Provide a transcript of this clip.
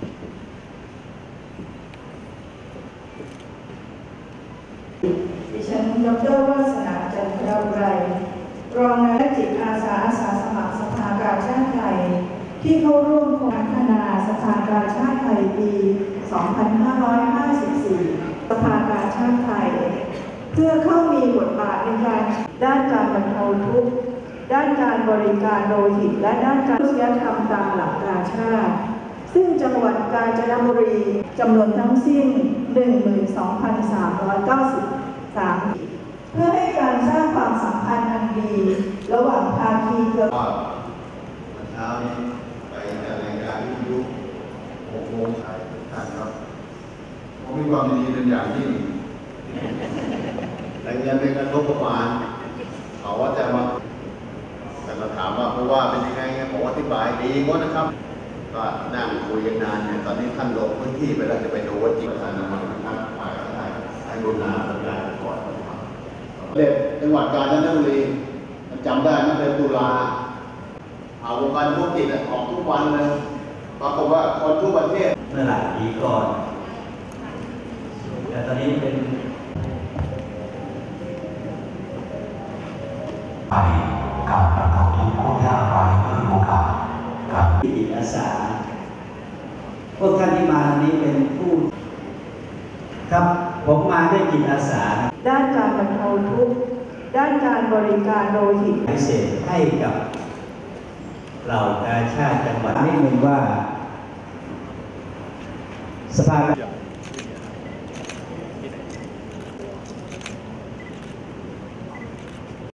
ดิฉันดร.วาสนาจันทรอุไรรองนายกจิตอาสาสมัครสภากาชาติไทยที่เข้าร่วมโครงการพัฒนาสภากาชาติไทยปี 2554 สภากาชาติไทยเพื่อเข้ามีบทบาทในการด้านการบรรเทาทุกข์ด้านการบริการโลหิตและด้านการมนุษยธรรมตามหลักกาชาติซึ่งจังหวัดกาญจนบุรีจำนวนทั้งสิ้น 12,393 เพื่อให้การสร้างความสัมพันธ์อันดีระหว่างภาคีเครือข่ายเช้านี้ไปจัดรายการวิทยุ6 โมงเช้าครับผมมีความดีเป็นอย่างยิ่งรายงานในการงบประมาณเขาว่าจะมาแต่มาถามว่าเพราะว่าเป็นยังไงผมอธิบายดีหมดนะครับก็นั่งคุยกันนานเนี่ยตอนนี้ท่านลงพื้นที่ไปแล้วจะไปดูว่าจริงประธานน้ำมันนะครับฝ่ายการให้ดูนาบรรยายก่อนเด็กจังหวัดกาญจนบุรีจำได้ตั้งแต่ตุลาวงการธุรกิจออกทุกวันเลยปรากฏว่าคนทั่วประเทศเมื่อหลายปีก่อนแต่ตอนนี้เป็นไปการบรรเทาทุกข์ผู้ยากไร้ด้วยโอกาสกับจิตอาสาพวกท่านที่มาวันนี้เป็นผู้ครับผมมาด้วยจิตอาสาด้านการบรรเทาทุกข์ด้านการบริการโลหิตพิเศษให้กับเหล่ากาชาติจังหวัดนิดนึงว่าสภา